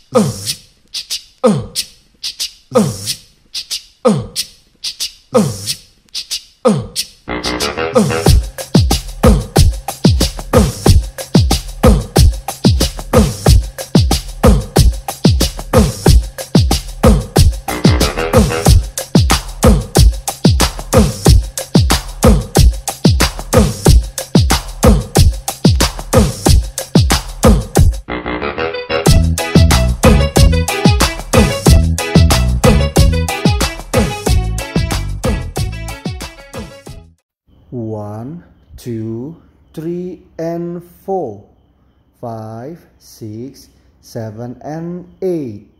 One, two, three, and four, 5, 6, 7, and 8.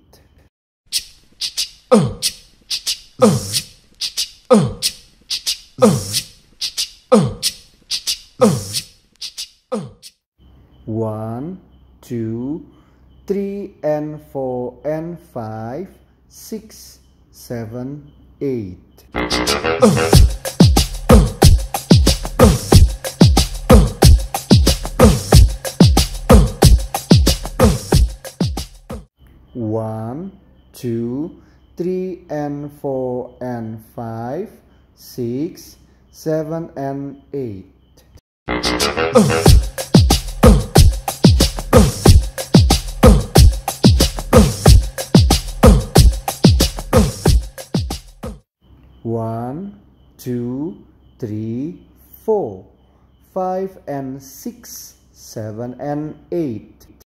One, two, three, and four, and 5, 6, 7, 8. One, two, three, and four, and 5, 6, 7, and 8. One, two, three, 4, 5, and 6, 7, and 8.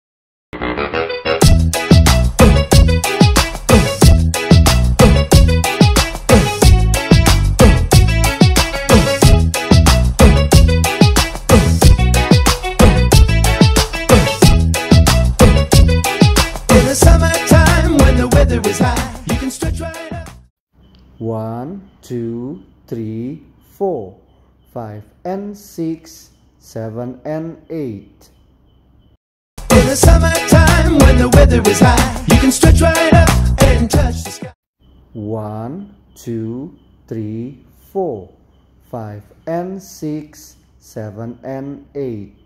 Summertime when the weather is high, you can stretch right up. 1, 2, 3, 4, 5, and 6, 7, and 8. In the summertime when the weather is high, you can stretch right up and touch the sky. 1, 2, 3, 4, 5, and 6, 7, and 8.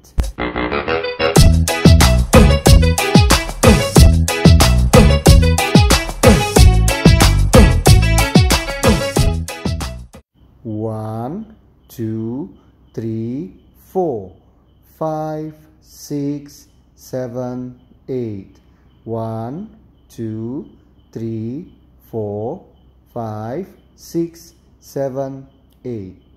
One, two, three, 4, 5, 6, 7, 8. 1, 2, 3, 4, 5, 6, 7, 8.